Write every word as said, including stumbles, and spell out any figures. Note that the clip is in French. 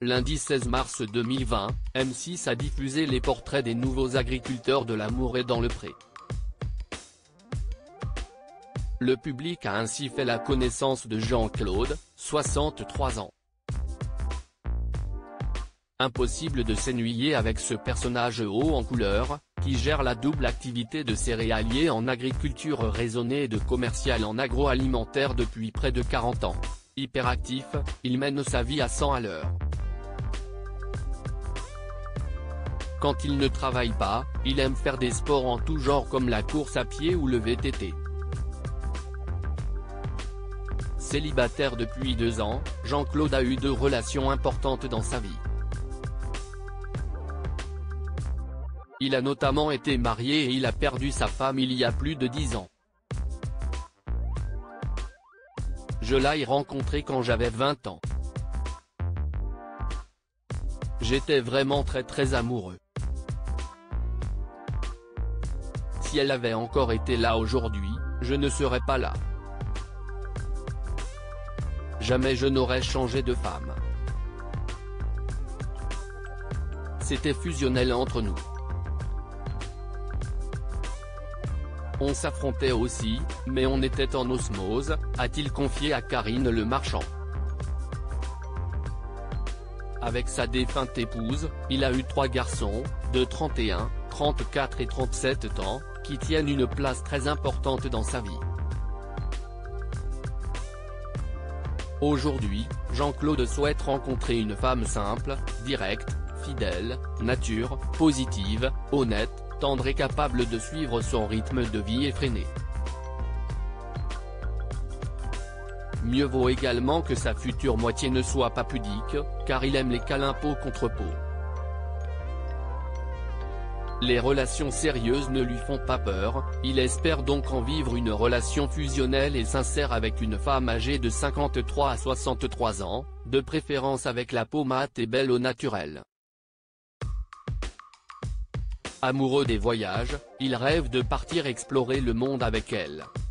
Lundi seize mars deux mille vingt, M six a diffusé les portraits des nouveaux agriculteurs de la Mourée dans le Pré. Le public a ainsi fait la connaissance de Jean-Claude, soixante-trois ans. Impossible de s'ennuyer avec ce personnage haut en couleur, qui gère la double activité de céréalier en agriculture raisonnée et de commercial en agroalimentaire depuis près de quarante ans. Hyperactif, il mène sa vie à cent à l'heure. Quand il ne travaille pas, il aime faire des sports en tout genre comme la course à pied ou le V T T. Célibataire depuis deux ans, Jean-Claude a eu deux relations importantes dans sa vie. Il a notamment été marié et il a perdu sa femme il y a plus de dix ans. Je l'ai rencontrée quand j'avais vingt ans. J'étais vraiment très très amoureux. Si elle avait encore été là aujourd'hui, je ne serais pas là. Jamais je n'aurais changé de femme. C'était fusionnel entre nous. On s'affrontait aussi, mais on était en osmose, a-t-il confié à Karine Le Marchand. Avec sa défunte épouse, il a eu trois garçons, de trente et un, trente-quatre et trente-sept ans, qui tiennent une place très importante dans sa vie. Aujourd'hui, Jean-Claude souhaite rencontrer une femme simple, directe, fidèle, nature, positive, honnête, tendre et capable de suivre son rythme de vie effréné. Mieux vaut également que sa future moitié ne soit pas pudique, car il aime les câlins peau contre peau. Les relations sérieuses ne lui font pas peur, il espère donc en vivre une relation fusionnelle et sincère avec une femme âgée de cinquante-trois à soixante-trois ans, de préférence avec la peau mate et belle au naturel. Amoureux des voyages, il rêve de partir explorer le monde avec elle.